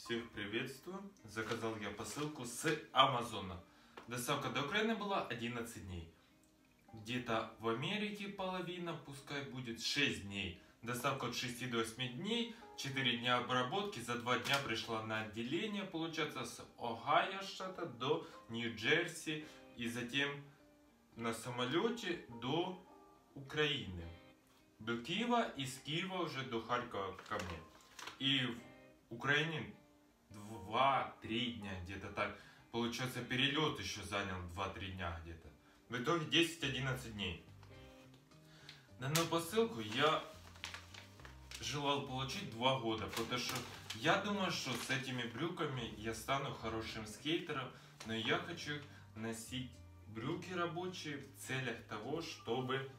Всех приветствую. Заказал я посылку с Амазона. Доставка до Украины была 11 дней. Где-то в Америке половина, пускай будет 6 дней. Доставка от 6 до 8 дней, 4 дня обработки. За 2 дня пришла на отделение, получается, с Огайо штата до Нью-Джерси. И затем на самолете до Украины. До Киева и с Киева уже до Харькова ко мне. И в Украине 2-3 дня, где-то так. Получается, перелет еще занял 2-3 дня где-то. В итоге 10-11 дней. Данную посылку я желал получить 2 года, потому что я думаю, что с этими брюками я стану хорошим скейтером, но я хочу носить брюки рабочие в целях того, чтобы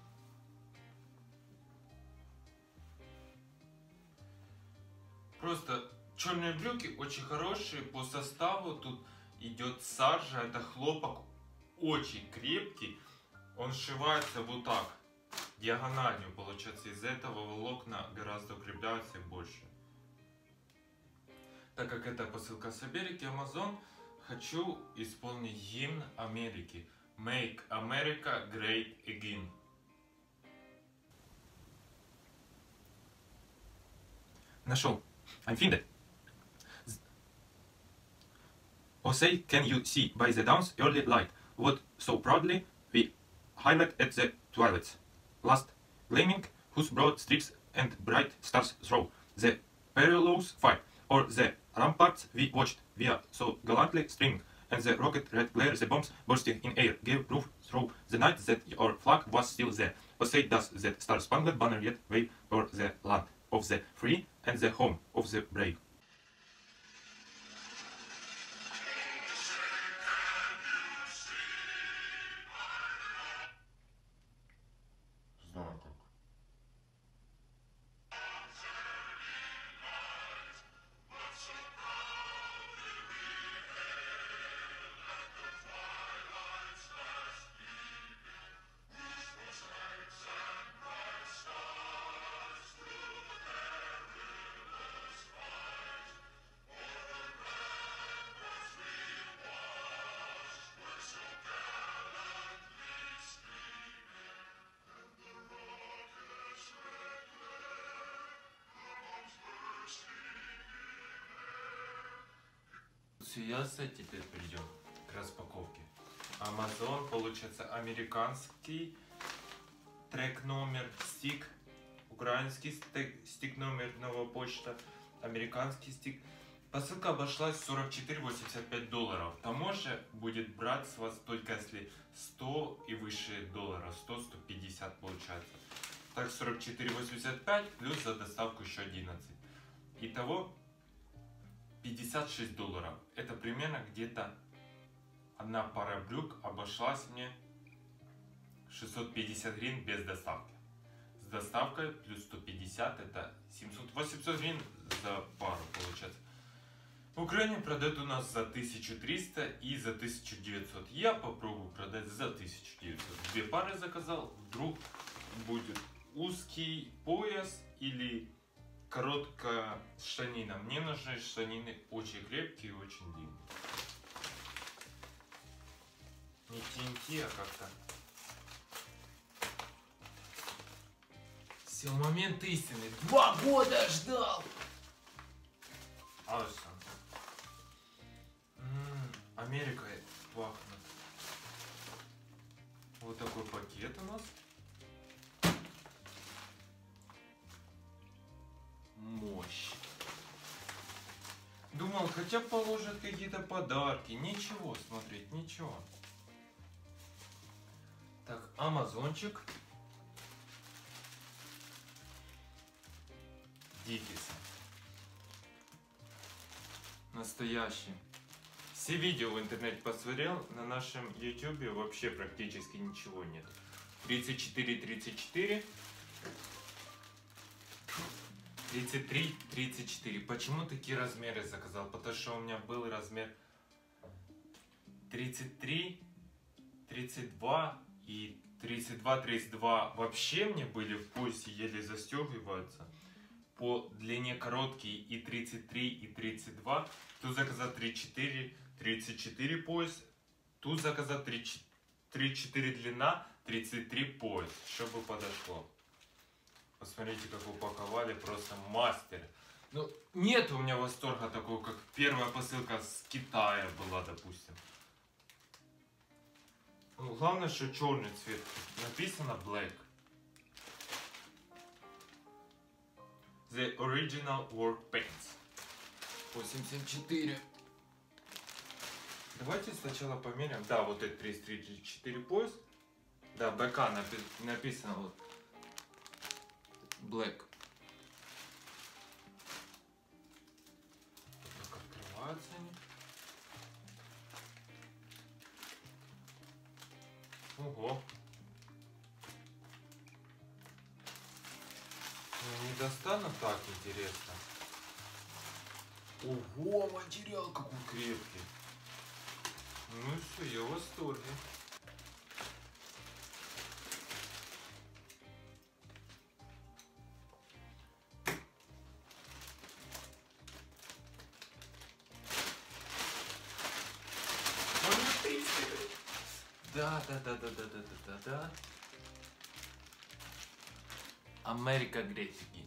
просто черные брюки очень хорошие по составу. Тут идет саржа, это хлопок очень крепкий. Он сшивается вот так, диагональю, получается. Из этого волокна гораздо укрепляются и больше. Так как это посылка с Америки, Amazon, хочу исполнить гимн Америки. Make America Great Again. Нашел. I'm finished. Oh say, can you see by the dawn's early light what so proudly we highlight at the twilight's last gleaming, whose broad streaks and bright stars throw the perilous fight, or the ramparts we watched via so gallantly streaming, and the rocket red glare, the bombs bursting in air, gave proof through the night that your flag was still there. Oh say, does that star-spangled banner yet wave o'er the land of the free and the home of the brave? Знаю как. Ясно, теперь перейдем к распаковке. Amazon, получается, американский трек номер, стик, украинский стик номер, новая почта, американский стик. Посылка обошлась $44.85. Таможня будет брать с вас только если 100 и выше долларов, 100-150 получается. Так $44.85 плюс за доставку еще 11. Итого $56. Это примерно где-то одна пара брюк обошлась мне 650 гривен без доставки. С доставкой плюс 150 это 700-800 гривен за пару получается. В Украине продают у нас за 1300 и за 1900. Я попробую продать за 1900. 2 пары заказал. Вдруг будет узкий пояс или короткая штанина. Мне нужны штанины очень крепкие и очень длинные. Не TNT, а как-то. Сел момент истины. 2 года ждал! Awesome. Америка пахнет. Вот такой пакет у нас. Мощь. Думал, хотя положат какие-то подарки. Ничего, смотреть, ничего. Так, Амазончик. Дикис. Настоящий. Все видео в интернете посмотрел, на нашем YouTube вообще практически ничего нет. 34-34. 33-34. Почему такие размеры заказал? Потому что у меня был размер 33, 32 и 32-32 вообще мне были в поясе, еле застегиваются. по длине короткий и 33, и 32. Тут заказал 34, 34 пояс. Тут заказал 34 длина, 33 пояс, чтобы подошло. Посмотрите, как упаковали, просто мастер. Ну, нет у меня восторга такого, как первая посылка с Китая была, допустим. Ну, главное, что черный цвет. Написано black. The original work pants. 874. Давайте сначала померяем. Да, вот это 34 пояс. Да, БК написано вот. Black. Вот так открываются они. Ого. Ну, не достану так, интересно. Ого, материал какой крепкий. Ну все, я в восторге. Да. Америка гречки.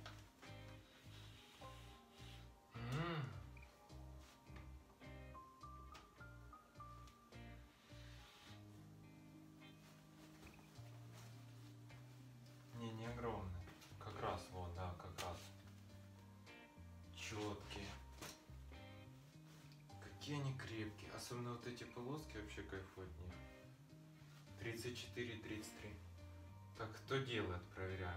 Не огромный. Как раз вот, да, как раз. Четкие. Какие они крепкие. Особенно вот эти полоски вообще кайфую от них. 34, 33. Так, кто делает, проверяем.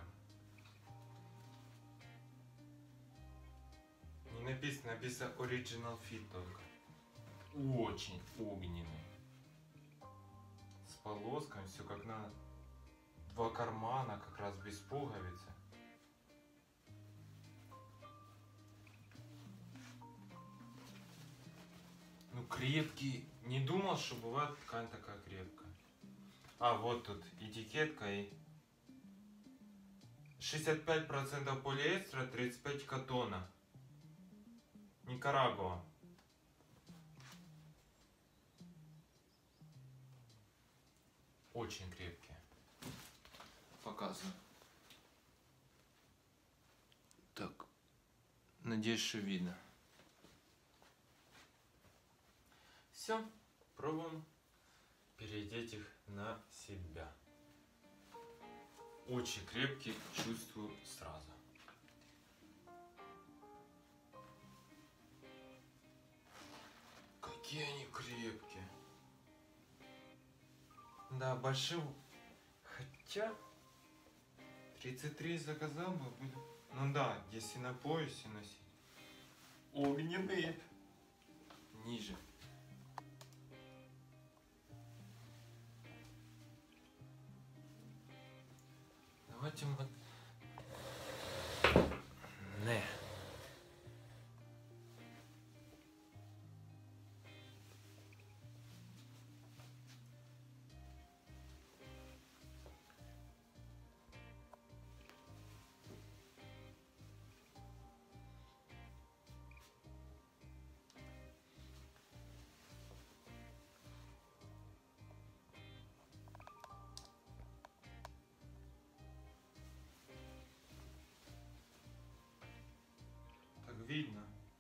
Не написано, написано Original Fit только. Очень огненный. С полосками, все как надо. Два кармана, как раз без пуговицы. Ну, крепкий. Не думал, что бывает ткань такая крепкая. А, вот тут этикетка и 65% полиэстера, 35% катона. Никарагуа. Очень крепкие. Показываю. Так. Надеюсь, что видно. Все. Пробуем переодеть их на себя. Очень крепкий, чувствую сразу. Какие они крепкие. Да, большим. Хотя 33 заказал бы. Ну да, если на поясе носить. Огненные. Ниже. Давайте мы... Не. Так видно.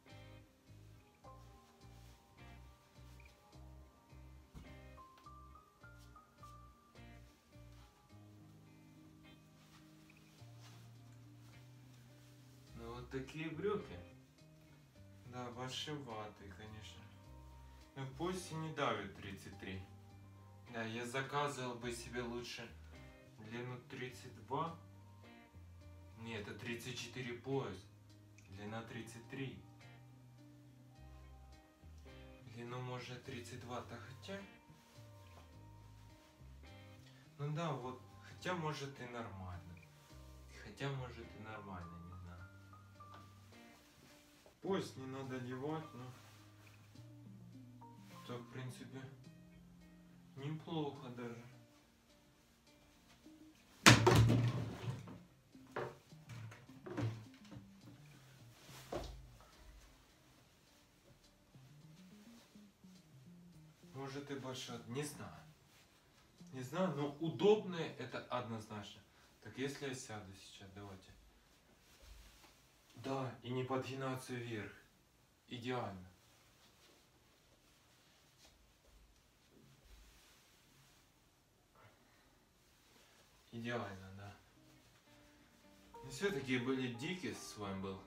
Ну вот такие брюки. Да, большеватые, конечно. Но пусть и не давит 33. Да, я заказывал бы себе лучше длину 32. Нет, это 34 пояс. Длина 33. Длину может 32, да хотя... Ну да, вот, хотя может и нормально. Хотя может и нормально, не знаю. Пояс не надо девать, но... Так, в принципе, неплохо даже. может и больше. Не знаю. Не знаю, но удобные это однозначно. Так если я сяду сейчас, давайте. Да, и не подгинаться вверх. Идеально. Идеально, да. Но все-таки были дикие, с вами был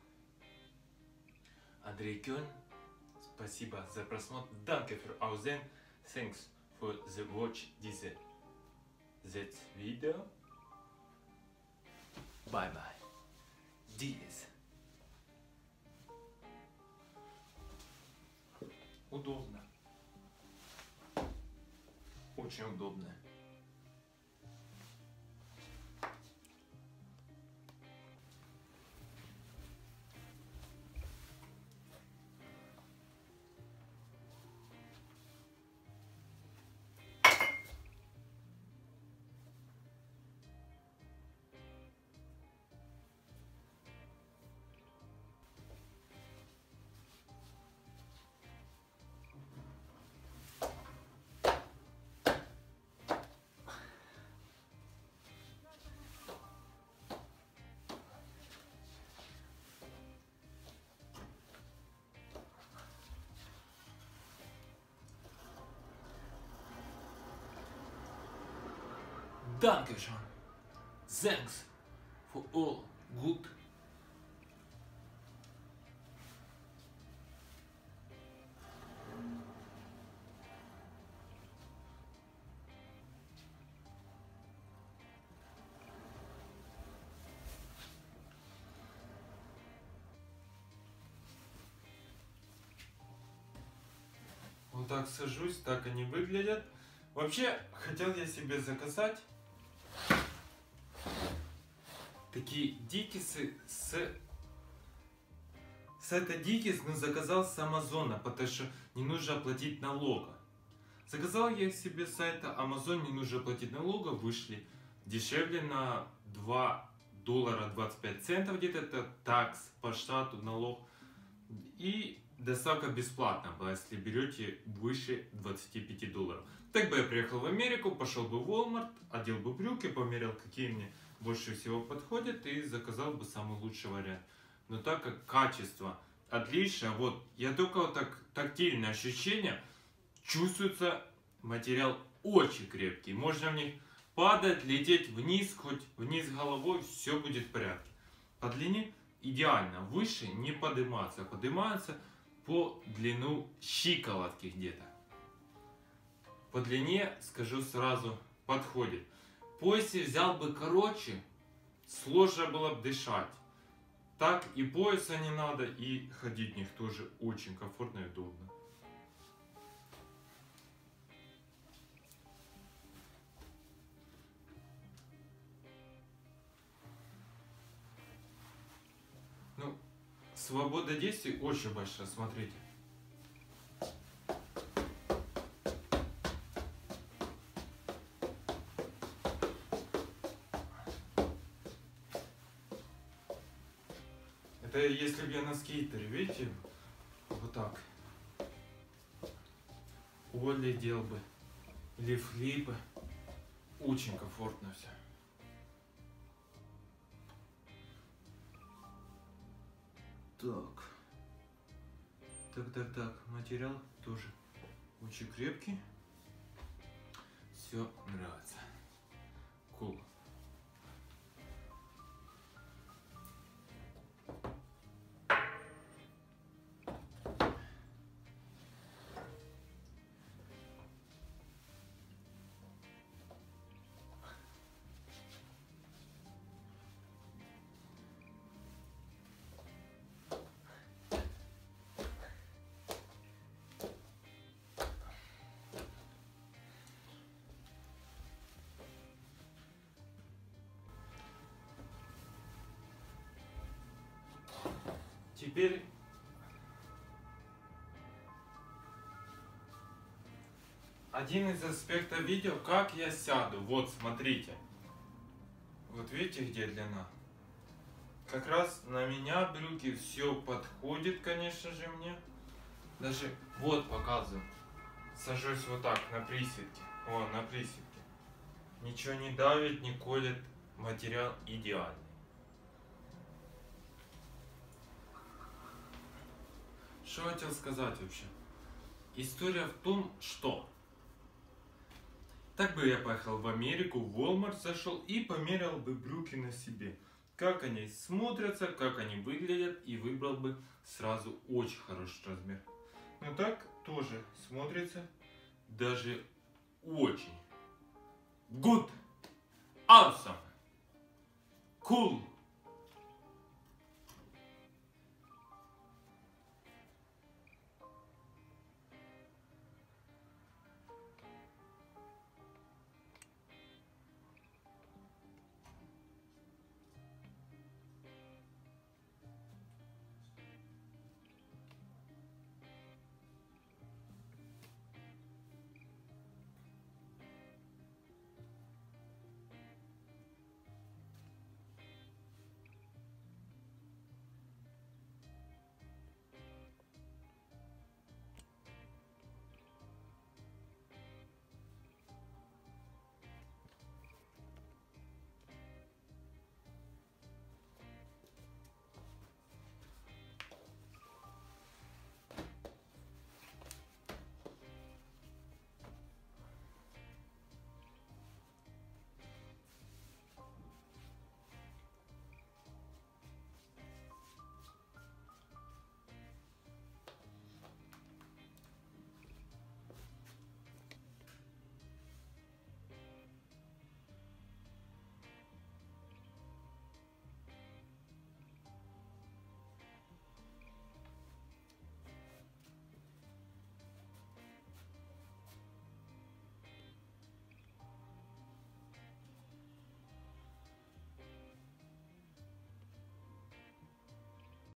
Андрей Кёльн. Спасибо за просмотр. Danke für Aussehen. Thanks for the watch this video. Bye bye. Dies. Удобно. Очень удобно. Dankeschön. Thanks for all good. Вот так сажусь, так они выглядят. Вообще, хотел я себе заказать такие дикисы с сайта Дикис, но заказал с Амазона, потому что не нужно оплатить налога. Заказал я их себе с сайта Amazon, не нужно платить налога, вышли дешевле на $2.25 где-то, это такс по штату, налог. И доставка бесплатная была, если берете выше $25. Так бы я приехал в Америку, пошел бы в Walmart, одел бы брюки, померил, какие мне больше всего подходят, и заказал бы самый лучший вариант. Но так как качество отличное, вот я только вот так тактильное ощущение, чувствуется материал очень крепкий. Можно в них падать, лететь вниз, хоть вниз головой, все будет в порядке. По длине идеально, выше не подниматься, поднимается по длину щиколотки где-то. По длине, скажу сразу, подходит. Пояс взял бы короче, сложно было бы дышать. Так и пояса не надо, и ходить в них тоже очень комфортно и удобно. Ну, свобода действий очень большая, смотрите. Это если бы я на скейтере, видите, вот так. Олли делал бы, или флипы. Очень комфортно все. Так, материал тоже очень крепкий. Все нравится. Cool. Теперь один из аспектов видео, как я сяду. Вот, смотрите. Вот видите, где длина? Как раз на меня брюки все подходит, конечно же, мне. Даже вот показываю. Сажусь вот так, на приседке. О, на приседке. Ничего не давит, не колет. Материал идеальный. Что хотел сказать вообще? История в том, что так бы я поехал в Америку, в Walmart зашел и померял бы брюки на себе. Как они смотрятся, как они выглядят, и выбрал бы сразу очень хороший размер. Но так тоже смотрится даже очень good, awesome, cool.